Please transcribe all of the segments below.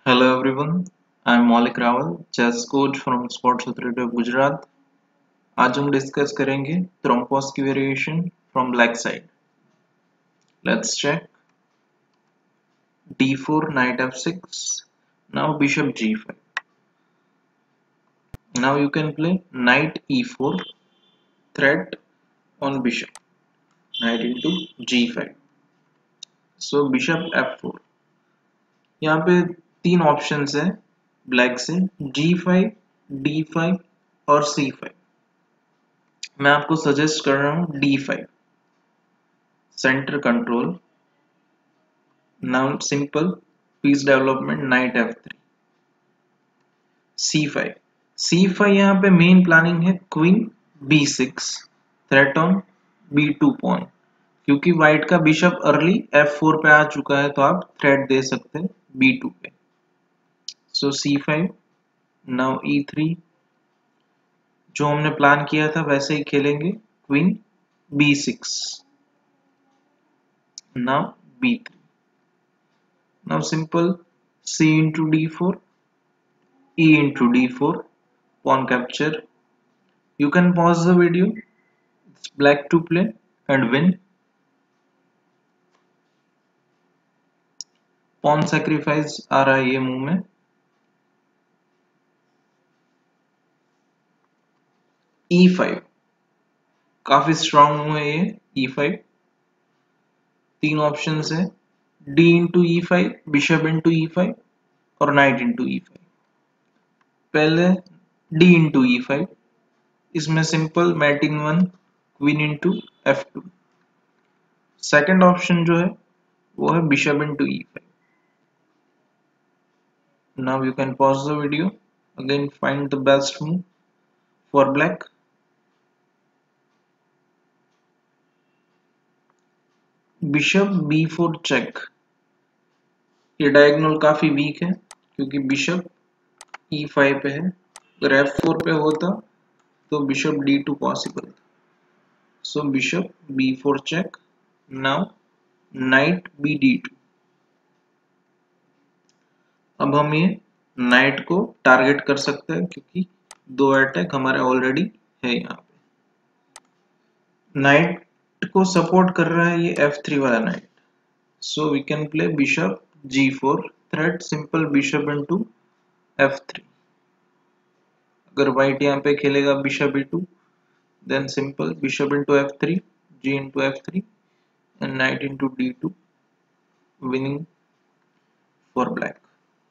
Hello everyone, I am Maulik Rawal, chess coach from Sports Authority of Gujarat. आज हम discuss करेंगे Trompowsky की variation from black side. Let's check. d4, knight f6. Now bishop g5. Now you can play knight e4, threat on bishop. Knight into g5. So bishop f4. यहाँ पे तीन options है black से g5, d5 और c5. मैं आपको suggest कर रहा हूँ d5. Center control. Now simple piece development knight f3. c5. c5 यहाँ पे मेन प्लानिंग है queen b6 threat on b2 pawn, क्योंकि व्हाइट का बिशप अर्ली f4 पे आ चुका है तो आप थ्रेट दे सकते हैं b2 पे. So c5. Now e3. जो हमने प्लान किया था वैसे ही खेलेंगे queen b6. Now b3. Now simple c into d4, e into d4, pawn capture. You can pause the video. It's black to play and win. Pawn sacrifice आ रहा है ये मूव में. e5 काफी स्ट्रॉन्ग मूव है ये. e5 तीन options है d into e5, bishop into e5 और knight into e5. पहले d into e5. इसमें simple mating one queen into f2. Second option जो है वो है bishop into e5. Now you can pause the video. Again find the best move for black. Bishop b4 check. ये diagonal काफी weak है क्योंकि bishop e5 पे है. अगर f4 पे होता तो bishop d2 possible. So bishop b4 check. Now knight bd2. अब हम ये नाइट को टारगेट कर सकते हैं क्योंकि दो अटैक हमारे ऑलरेडी है यहाँ पे. नाइट को सपोर्ट कर रहा है ये f3 वाला knight. So we can play bishop g4 threat simple bishop into f3. अगर white यहाँ पे खेलेगा bishop e2 then simple bishop into f3, g into f3 and knight into d2, winning for black.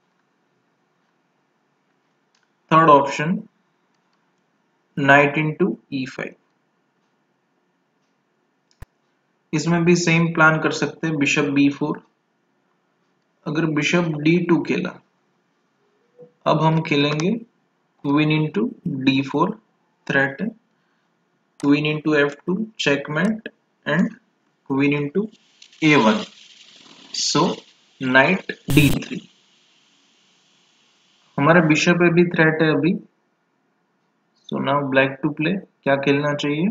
Third option knight into e5. इसमें भी same plan कर सकते हैं bishop b4. अगर बिशप d2 खेला अब हम खेलेंगे क्वीन into d4 थ्रेट है. Queen into f2 checkmate and queen into a1. So knight d3. हमारा बिशप पे भी थ्रेट है अभी. So now black to play. क्या खेलना चाहिए?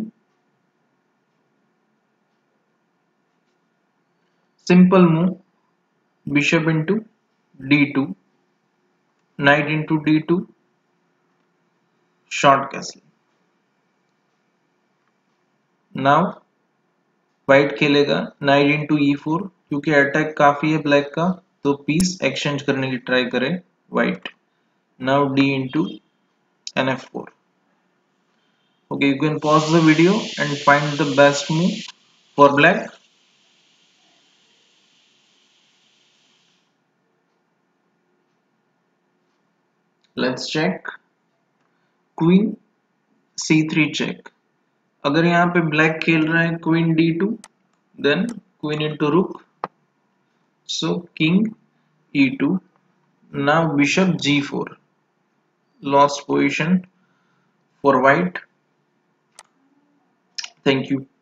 Simple move. Bishop into d2. Knight into d2. Short castle. Now white खेलेगा knight into e4 क्योंकि अटैक काफी है ब्लैक का तो पीस एक्सचेंज करने की ट्राई करे white. Now d into nf4. Okay, you can pause the video and find the best move for black. Let's check. Queen c3 check. अगर यहाँ पे ब्लैक खेल रहा है queen d2 then queen into rook. So king e2. Now bishop g4. Lost position for white. Thank you.